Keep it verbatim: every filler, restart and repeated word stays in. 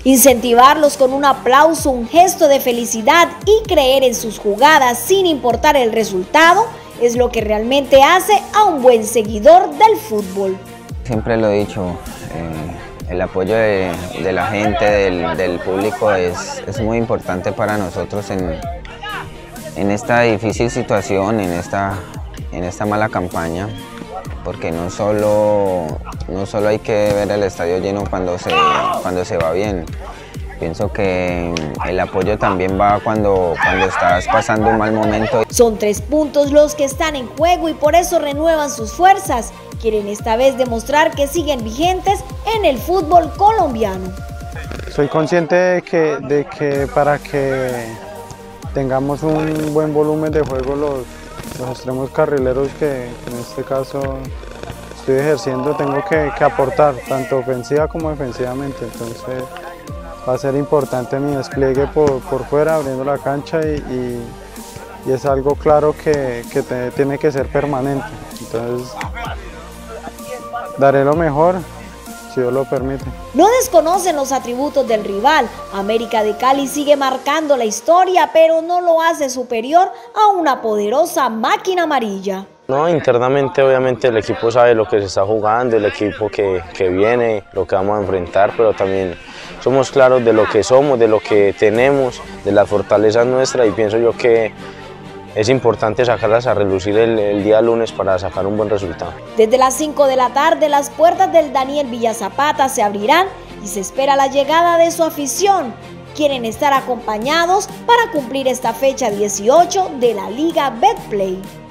Incentivarlos con un aplauso, un gesto de felicidad y creer en sus jugadas sin importar el resultado es lo que realmente hace a un buen seguidor del fútbol. Siempre lo he dicho, eh, el apoyo de, de la gente, del, del público es, es muy importante para nosotros en, en esta difícil situación, en esta, en esta mala campaña, porque no solo, no solo hay que ver el estadio lleno cuando se, cuando se va bien. Pienso que el apoyo también va cuando, cuando estás pasando un mal momento. Son tres puntos los que están en juego y por eso renuevan sus fuerzas. Quieren esta vez demostrar que siguen vigentes en el fútbol colombiano. Soy consciente de que, de que para que tengamos un buen volumen de juego los, los extremos carrileros que en este caso estoy ejerciendo, tengo que, que aportar tanto ofensiva como defensivamente. Entonces va a ser importante mi despliegue por, por fuera, abriendo la cancha y, y, y es algo claro que, que te, tiene que ser permanente. Entonces daré lo mejor, si Dios lo permite. No desconocen los atributos del rival. América de Cali sigue marcando la historia, pero no lo hace superior a una poderosa máquina amarilla. No, internamente obviamente el equipo sabe lo que se está jugando, el equipo que, que viene, lo que vamos a enfrentar, pero también somos claros de lo que somos, de lo que tenemos, de las fortalezas nuestras y pienso yo que es importante sacarlas a relucir el, el día lunes para sacar un buen resultado. Desde las cinco de la tarde las puertas del Daniel Villa Zapata se abrirán y se espera la llegada de su afición. Quieren estar acompañados para cumplir esta fecha dieciocho de la Liga Betplay.